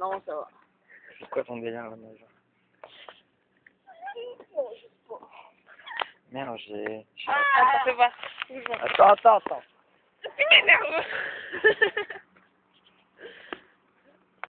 Non, ça va. C'est quoi ton délire là, Maja? Merde, j'ai... Attends, fais voir. Attends. Tu m'énerves.